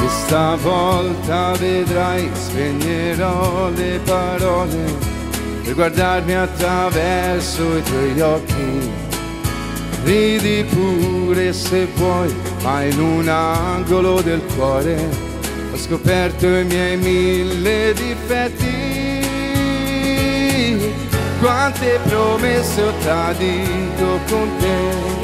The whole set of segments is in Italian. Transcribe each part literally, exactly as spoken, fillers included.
E stavolta vedrai, spegnerò le parole per guardarmi attraverso i tuoi occhi. Ridi pure se vuoi, ma in un angolo del cuore ho scoperto i miei mille difetti. Quante promesse ho tradito con te,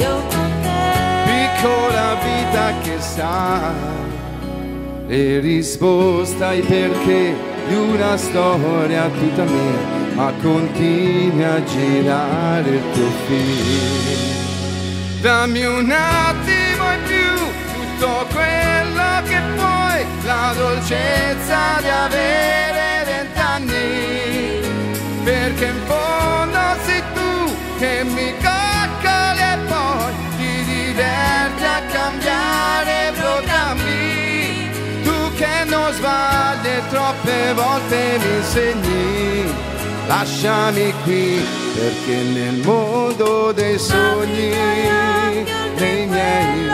piccola vita che sa le risposte ai perché di una storia tutta mia, ma continui a girare il tuo film. Dammi un attimo in più, tutto quello che puoi, la dolcezza di avere vent'anni, perché in fondo sei tu che mi coccoli e poi ti diverti a cambiare programmi. Tu che non sbagli e troppe volte mi insegni, lasciami qui perché nel mondo dei sogni, dei miei,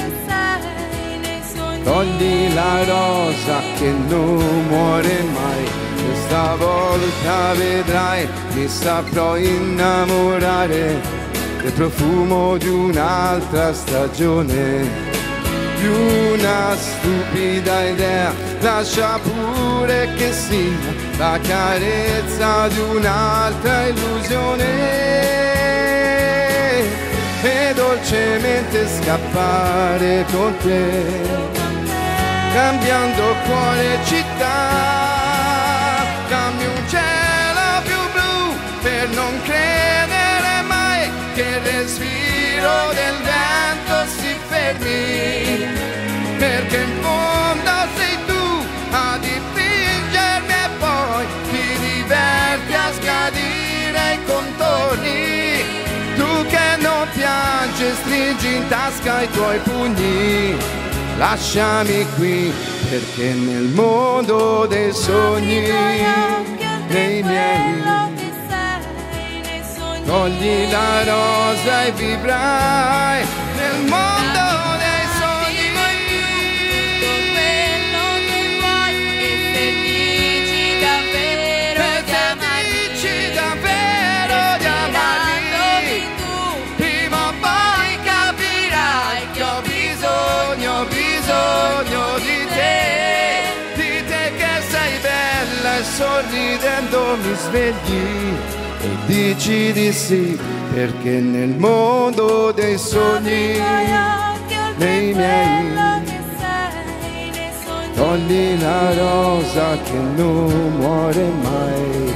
togli la rosa che non muore mai. Questa volta vedrai, mi saprò innamorare del profumo di un'altra stagione, di una stupida idea. Lascia pure che sia la carezza di un'altra illusione e dolcemente scappare con te, cambiando cuore e città. Dammi un cielo più blu per non credere mai che il respiro del vento si fermi, perché in fondo sei tu a dipingermi e poi ti diverti a scadire i contorni. Tu che non piangi e stringi in tasca i tuoi pugni, lasciami qui perché nel mondo dei sogni, dei miei, togli la rosa e vivrai nel mondo dei sogni. Tutto quello che vuoi, e se dici davvero di amarmi, dici davvero di amarmi, tu prima o poi capirai che ho bisogno, ho bisogno di te, di te che sei bella e sorridendo mi svegli e dici di sì, perché nel mondo dei sogni, dei miei, togli la rosa che non muore mai.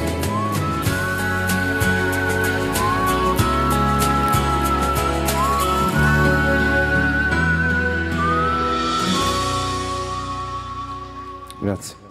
Grazie.